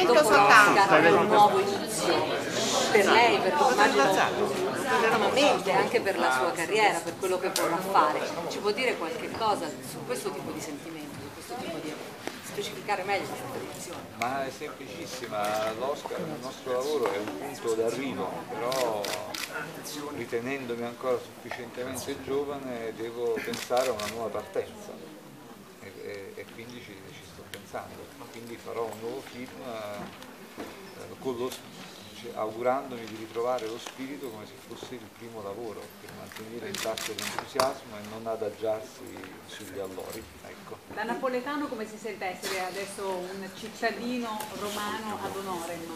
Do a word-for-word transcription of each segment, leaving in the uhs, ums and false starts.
momento soltanto. Un nuovo inizio per lei, per immagino, anche per la sua carriera, per quello che vorrà fare. Ci può dire qualche cosa su questo tipo di sentimento, su questo tipo di specificare meglio questa tradizione? Ma è semplicissima, l'Oscar, il nostro lavoro è un punto d'arrivo, però ritenendomi ancora sufficientemente giovane devo pensare a una nuova partenza e, e, e quindi ci, ci sto pensando, quindi farò un nuovo film eh, con lo, augurandomi di ritrovare lo spirito come se fosse il primo lavoro, per mantenere intatto l'entusiasmo e non adagiarsi sugli allori. Ecco. Da napoletano come si sente essere adesso un cittadino romano ad honorem?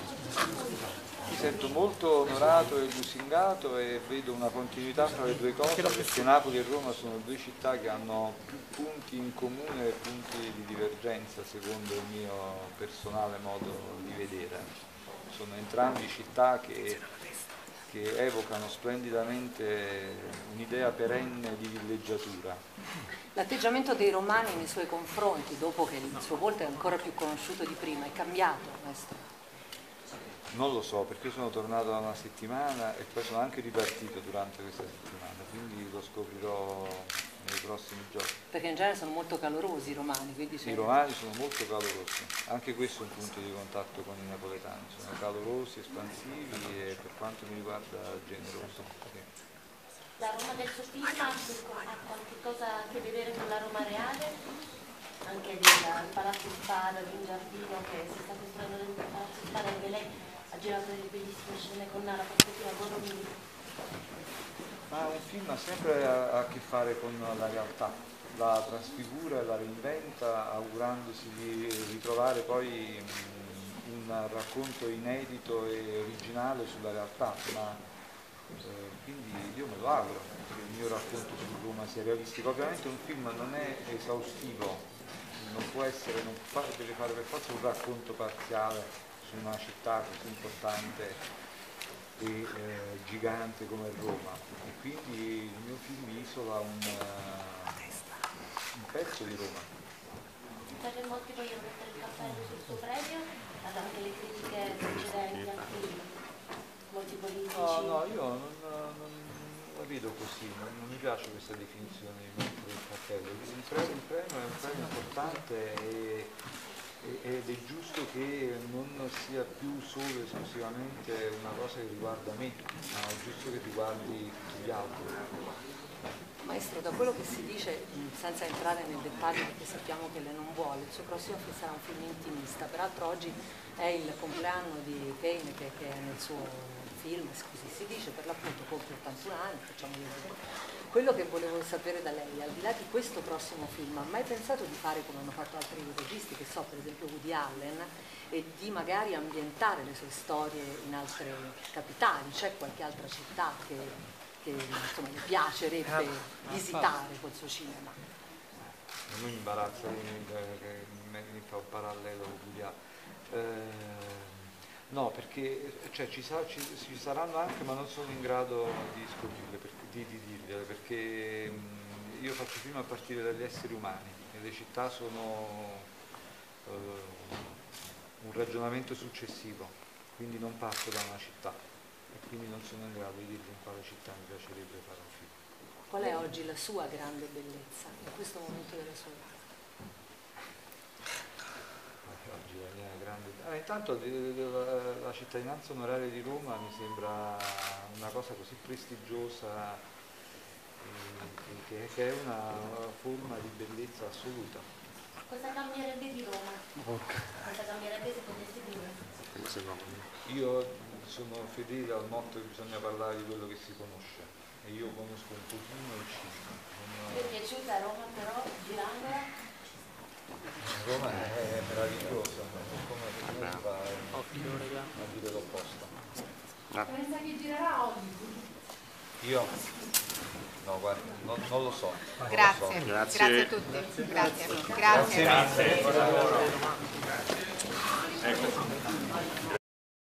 Mi sento molto onorato e lusingato e vedo una continuità tra le due cose, perché Napoli e Roma sono due città che hanno più punti in comune e punti di divergenza secondo il mio personale modo di vedere. Sono entrambi città che, che evocano splendidamente un'idea perenne di villeggiatura. L'atteggiamento dei romani nei suoi confronti, dopo che il suo volto è ancora più conosciuto di prima, è cambiato, maestro? Non lo so, perché io sono tornato da una settimana e poi sono anche ripartito durante questa settimana, quindi lo scoprirò nei prossimi giorni. Perché in genere sono molto calorosi i romani. Quindi sono... I romani sono molto calorosi, anche questo è un punto di contatto con i napoletani, sono calorosi, espansivi e per quanto mi riguarda generosi. Sì. La Roma del suo film ha qualche cosa a che vedere con la Roma reale? Anche del Palazzo Spada, di un giardino che si sta costruendo dentro il Palazzo Spada, anche lei ha girato delle bellissime scene con la prospettiva Borromini. Ma un film ha sempre a, a che fare con la realtà, la trasfigura e la reinventa, augurandosi di ritrovare poi un racconto inedito e originale sulla realtà, ma eh, quindi io me lo auguro che il mio racconto su Roma sia realistico. Ovviamente un film non è esaustivo, non può essere, non fa, deve fare per forza un racconto parziale su una città così importante e eh, gigante come Roma, e quindi il mio film isola un, uh, un pezzo di Roma. Per molti vogliono mettere il cappello sul suo premio, anche le critiche precedenti al film, molti politici. No, no, io non, non la vedo così, non, non mi piace questa definizione di mettere il cappello. Il premio, il premio è un premio importante e ed è giusto che non sia più solo esclusivamente una cosa che riguarda me, ma è giusto che riguardi tutti gli altri. Maestro, da quello che si dice, senza entrare nel dettaglio perché sappiamo che lei non vuole, il suo prossimo film sarà un film intimista, peraltro oggi è il compleanno di Payne che, che è nel suo film, così si dice, per l'appunto compie ottantuno anni, facciamo vedere. Quello che volevo sapere da lei, al di là di questo prossimo film, ha mai pensato di fare come hanno fatto altri registi, che so, per esempio Woody Allen, e di magari ambientare le sue storie in altre capitali? C'è qualche altra città che, che insomma, le piacerebbe visitare col suo cinema? Non mi imbarazza che mi fa un parallelo con Woody Allen. Eh, no, perché cioè, ci, sa, ci, ci saranno anche, ma non sono in grado di scoprirle, perché, di, di dirle, perché mh, io faccio film a partire dagli esseri umani e le città sono eh, un ragionamento successivo, quindi non parto da una città e quindi non sono in grado di dirle in quale città mi piacerebbe fare un film. Qual è oggi la sua grande bellezza in questo momento della sua vita? Oggi la mia grande... allora, intanto la, la cittadinanza onoraria di Roma mi sembra una cosa così prestigiosa eh, che, che è una forma di bellezza assoluta. Cosa cambierebbe di Roma? Cosa cambierebbe se potessi dire? Io sono fedele al motto che bisogna parlare di quello che si conosce e io conosco un pochino il cinema. Mi è piaciuta Roma però, girandola? Roma è meravigliosa, come si fa a dire l'opposto. Pensa che girerà oggi? Io? No, guarda, non, non lo so. Non Grazie. Lo so. Grazie. Grazie a tutti. Grazie. Grazie. Grazie. Grazie. Grazie. Ecco.